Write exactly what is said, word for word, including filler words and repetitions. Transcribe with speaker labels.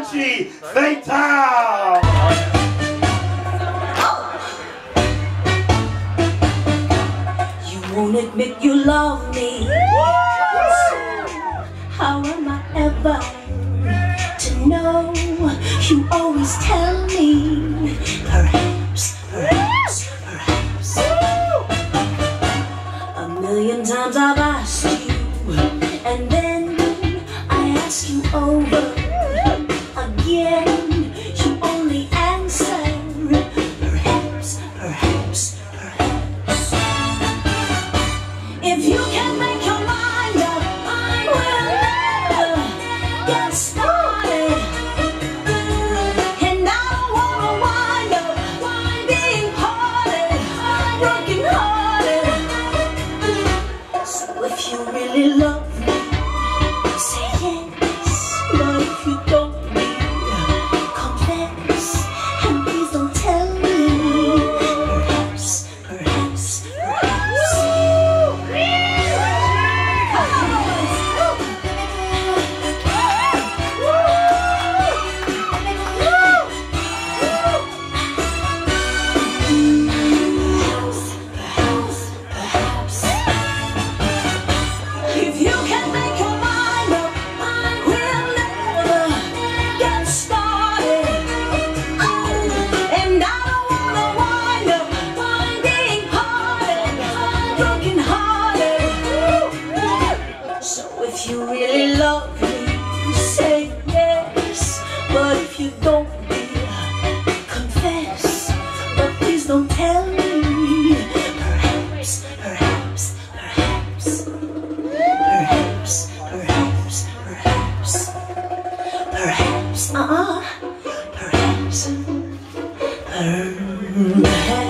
Speaker 1: Frenchie Fatale.
Speaker 2: You won't admit you love me. How am I ever to know? You always tell me, perhaps, perhaps, perhaps. A million times I've asked you, and then I ask you over again. You only answer, perhaps, perhaps, perhaps. If you can make your mind up, I will never get started. And I don't wanna wind up being parted, broken hearted. So if you really love me, say yes. But if you don't, confess. And please don't tell me, perhaps, perhaps, perhaps. If you can make your mind up, I will never get started. And I don't wanna wind up being parted, broken hearted. So if you really love me, say yes. But if you don't, confess. But please don't tell me, perhaps, perhaps, perhaps. Perhaps, perhaps, perhaps. Perhaps, uh-uh. Perhaps, perhaps.